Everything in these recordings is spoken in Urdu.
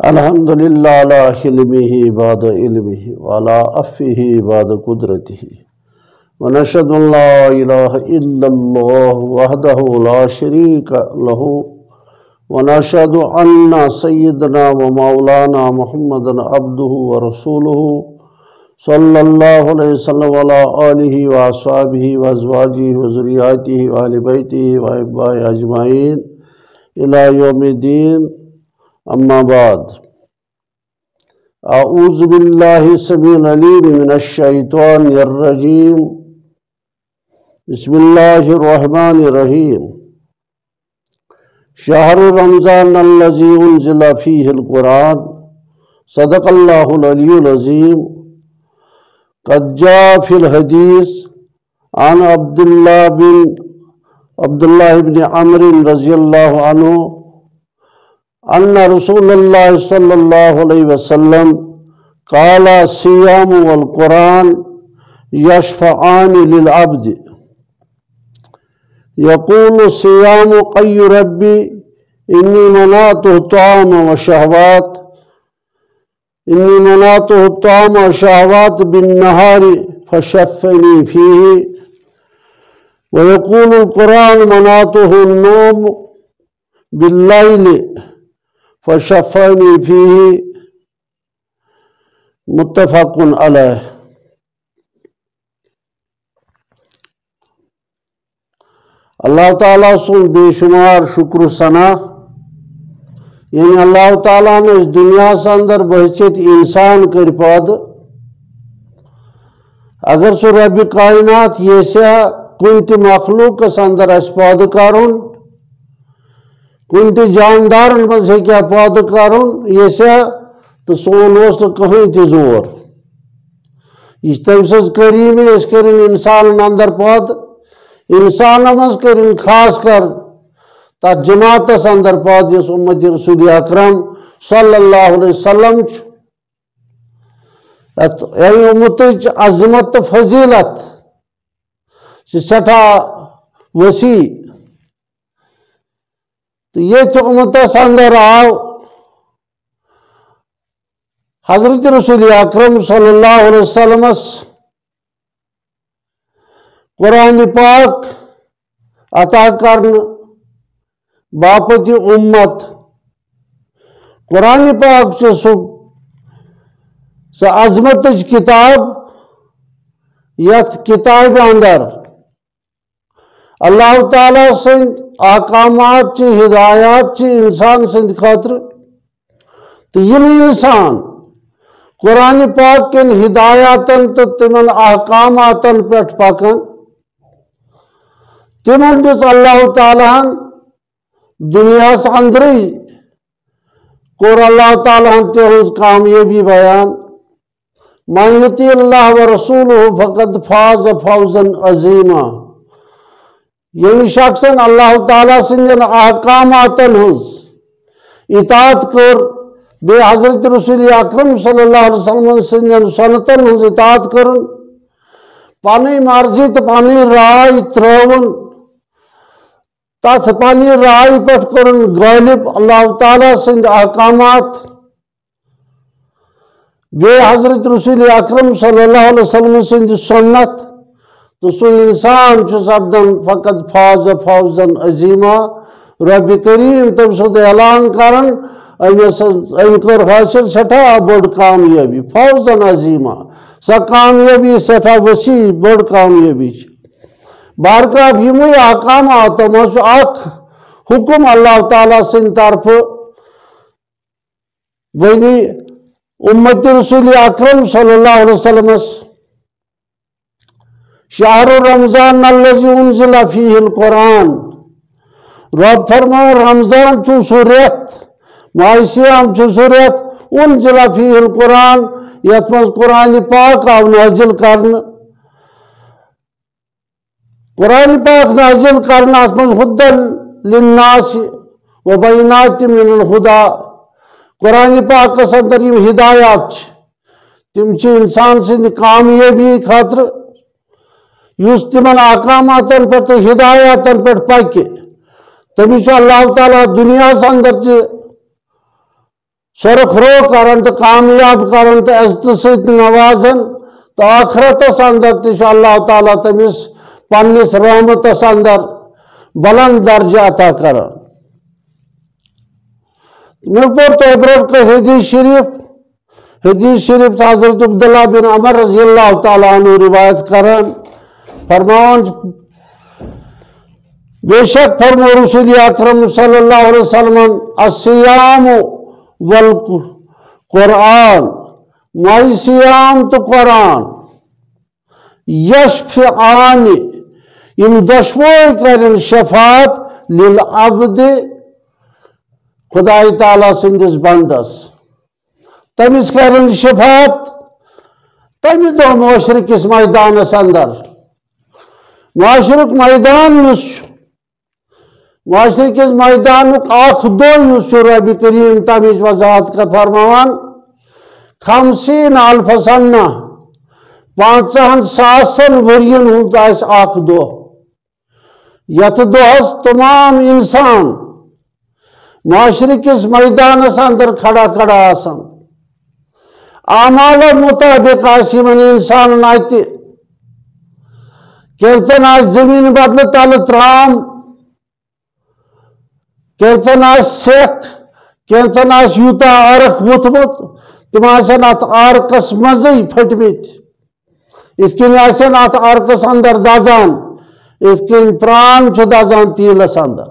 الحمد للہ علی حلمہ بعد علمہ وعلی عفوہ بعد قدرتہ ونشہد ان لا الہ الا اللہ وحدہ لا شریک لہ ونشہد ان سیدنا و مولانا محمد عبدہ ورسولہ صلی اللہ علیہ وسلم وعلی آلہ واصحابہ وازواجہ وذریاتہ واہل بیتہ واحبائہ اجمعین الی یوم الدین. اما بعد، اعوذ باللہ السمیع العلیم من الشیطان الرجیم. بسم اللہ الرحمن الرحیم. شہر رمضان الذی انزل فیہ القرآن صدق اللہ العلی العظیم. قد جاء فی الحدیث عن عبداللہ بن عمرو رضی اللہ عنہ ان رسول اللہ صلی اللہ علیہ وسلم قال الصیام والقرآن یشفعان للعبد یقول الصیام ای ربی انی منعته الطعام والشہوات بالنہار فشفنی فیہ ویقول القرآن منعته النوم باللیل فشفانی فیہ. متفق علیہ. اللہ تعالیٰ سن بے شمار شکر ثنا، یعنی اللہ تعالیٰ نے اس دنیا سے اندر بحثیت انسان کر پاد. اگر سو رب کائنات یہ سے کن تی مخلوق اس اندر اس پاد کارون، کن تی جاندار مز ہے کیا پاد کارون یہ سے تو سون اس کہیں تی زور. اس تمسز کریمی اس کرن انسان اندر پاد، انسان مز کرن خاص کر تا جماعت اس اندر پاد اس امت رسول اکرم صلی اللہ علیہ وسلم. یعنی امت عظمت فضیلت سٹھا وسیع. تو یہ تو امت اندر آؤ حضرت رسول اکرم صلی اللہ علیہ وسلم قرآن پاک عطا کرن باپت امت. قرآن پاک سے سو عظمت کتاب یت کتاب اندر اللہ تعالیٰ سند احکامات چی ہدایات چی انسان سند خاطر. تو یم انسان قرآن پاک کن ہدایاتن تو تمن احکاماتن پیٹھ پکن، تمن دس اللہ تعالیٰ دنیا سے اندری کور اللہ تعالیٰ تہذ کامیابی بیان. من یطیع اللہ ورسولہ فقد فاز فوزا عظیما. یعنی شخصن اللہ تعالیٰ سندن احکاماتن ہز اطاعت کر، بے حضرت رسول اکرم صلی اللہ علیہ وسلم سندن سنتن ہز اطاعت کرن، پانی مرضی تو پانی رائے ترون، تاتھ پانی رائے پٹ کرن غالب اللہ تعالیٰ سند احکامات. بے حضرت رسول اکرم صلی اللہ علیہ وسلم سند سنت. تو سو انسان چھ سپدن فقط فاز فوزا عظیما. رب کریم تم سد اعلان کرن ام کر حاصل سٹھا بڑ کامیابی، فوزا عظیما. سا کامیابی سٹھا وسیع بڑ کامیابی. بارکاہ یموی احکامات مز اخ حکم اللہ تعالیٰ سن طرف بنی امت رسول اکرم صلی اللہ علیہ وسلم. شہر رمضان الذی انزل فیہ القرآن. رب فرمائے رمضان چھو سو ریت، ماہ سیام چھو سو ریت انزل فیہ القرآن یت مز قرآن پاک آو نازل کرن. قرآن پاک نازل کرن ات مز ہدی للناس و بینات من الہدی. قرآن پاک اس اندر یم ہدایات تم چھ انسان سند کامیابی خاطر یس تمن احکاماتن پہ تو ہدایاتن پہ پکہ تمس اللہ تعالیٰ دنیا اندر سرخ رو کرن تو کامیاب کرن تو عزت ست نوازن تو آخرتس اندر تہ اللہ تعالیٰ تمس پنس رحمتس اندر بلند درجہ عطا کران. میں پور تو برو کہ حدیث شریف حضرت عبداللہ بن عمر رضی اللہ تعالیٰ عنہ روایت کران فرمان بے شک فرمو رسول اکرم صلی اللہ علیہ وسلم الصیام والقرآن مائی سیام تو قرآن یشفعان یم دشوئی کرن شفاعت للعبد خدای تعالیٰ سندس بندس تمس کرن شفاعت تمہ دہ معاشرکس میدانس اندر معاشرک میدان معاشرکس میدانک اخ دہ رب کریم تمچ وضاحت کا فرمان 50,000 سنہ 50,000 ورین ہند اخ دہ یت دہس تمام انسان معاشرکس میدانس اندر کھڑا کھڑا آسان اعمال مطابق آسمن انسان ات کیرتن زمین بدل تل ترام کیرتن سیک کیرتن یوتا عرق ووتمت تم ات عرقس مزے پھٹمت ات کن ات عرقس اندر دزان ات کن پران دزان تیلس اندر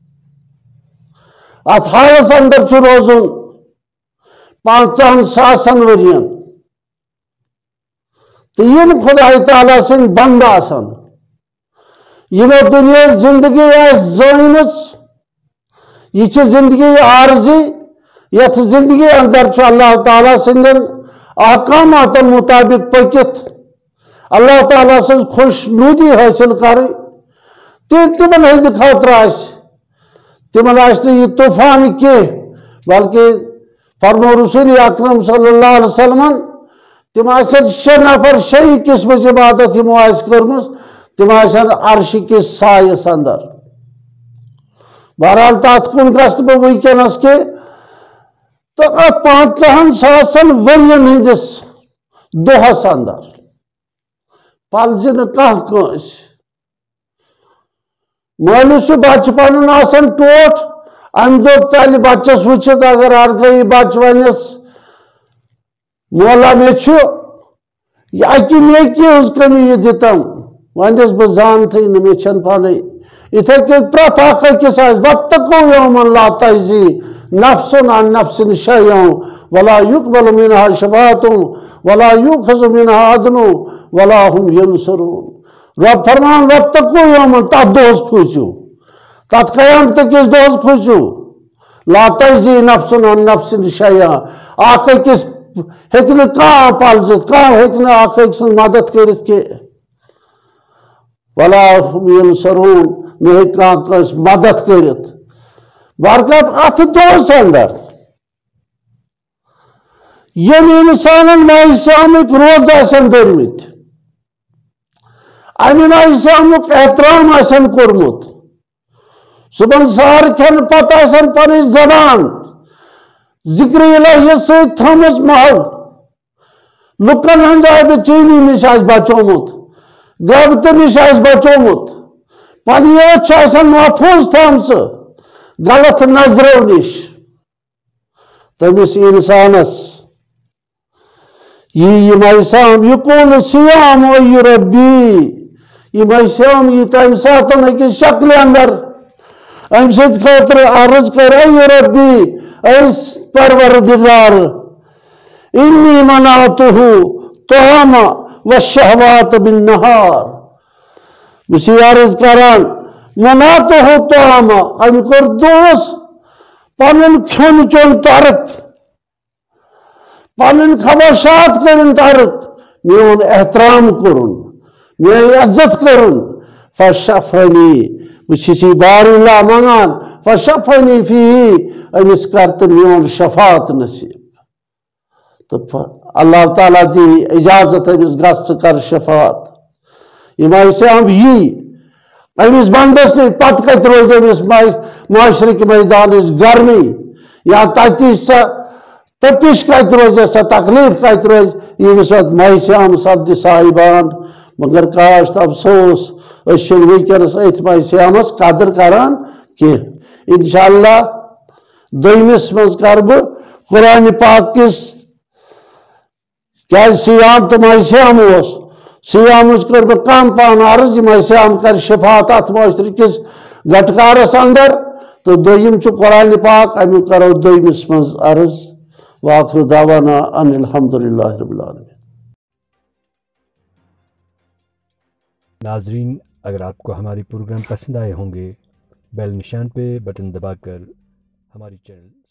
ات حالس اندر روزن 50,000 ورین تو یم خدای تعالیٰ سن بند آسان یمو دنیا زندگی زینس یہ زندگی عارضی یت زندگی اندر اللہ تعالیٰ سندن احکامات مطابق پکت اللہ تعالیٰ سن خوشنودی حاصل کر تمن ہند خاطر تمن یہ طوفان کی بلکہ فرمو رسول اکرم صلی اللہ علیہ وسلم تم 6 نفر 6 قسمچ عبادت ہمو کرم تم عرش کس سایس اندر بہرحال تات کن گھس بہ ونکس کہ تو 50,000 ورین ہندس دہس اندر پلز نس مالس بچہ پن آسان ٹوٹ ام دہ ژلہ بچس وچت اگر ارگئی بچہ ونس مولا مے اکہ نیکی ہز کمی یہ دتم ونس بہ زانتھے نہ مے چھن پانے اتھے کن پرت اخ أکس واتقوا یوما لا تجزی نفس عن نفس شیئا ولا يقبل منها شفاعة ولا يؤخذ منها عدل ولا هم ينصرون. رب فرمان واتقوا یوما تات دہس کھوژو تات قیامت کس دہس کھوژو لا تجزی نفس عن نفس شیئا اخ أکس ہیکہ نہ کانٛہہ پلزت کانٛہہ ہیکہ نہ اخ أکۍ سٕنٛز مدد کٔرِتھ کینٛہہ ولا هم ينصرون نہ ہیکہِ کانٛہہ کٲنٛسہِ مدد کٔرِتھ برکت اتھ دہس اندر یم انسانن ماہ سیامک روز آسن دٔرمٕتۍ امہ ماہ سیامک احترام آسن کورمُت صبحن سحر کھٮ۪نہٕ پتہٕ آسن پنٕنۍ زبان ذکر الہی سۭتۍ تھٲومٕژ محو لُکن ہٕنٛزِ آبہِ چینی نش آسہِ بچومُت غیبتہٕ نش آسہِ بچومُت پنٕنۍ أچھ آسن محفوظ تھٲومژٕ غلط نظرو نش تمس انسانس یہ مایسام یقول سیام ای ربی یہ مایسام یہ تمہ ساتن أکس شکل اندر ام سۭتۍ خٲطرٕ عرض کر ای ربی اے پروردگار انی منعتہ طعام والشہوات بالنہار بس یہ عرض کران منعتہ طعام ام کور دہس پنن کھیون چون ترک پنن خواہشات کرن ترک میون احترام کرن میون عزت کرن فشفنی بچی بار اللہ منگان فشفنی فی امس کرت میون شفاعت نصیب تو اللہ تعالیٰ دی اجازت امس گھس کر شفاعت یہ ماہ ہم یہ امس بندس نے پت کت روز امس معاشرک میدان گرمی یا تتی تپش کت روز سا تکلیف کت روز یمس پہ ماہ سپد صاحبان مگر کاشت افسوس ونکس ات ماہ قدر کران کی انشاءاللہ دویمس مز کر بہ قرآن پاک کس کیا سیام تو ماہ سیام سیام کر بہ کم پہن عرض یہ ماہ سیام کر شفاعت ات معاشرے کس گٹکارس اندر تو دویم قرآن پاک امیک کرو دویمس مز عرض وآخر دعوانا ان الحمدللہ رب العالمین. ناظرین اگر آپ کو ہماری پروگرام پسند آئے ہوں گے بیل نشان پہ بٹن دبا کر ہماری چینل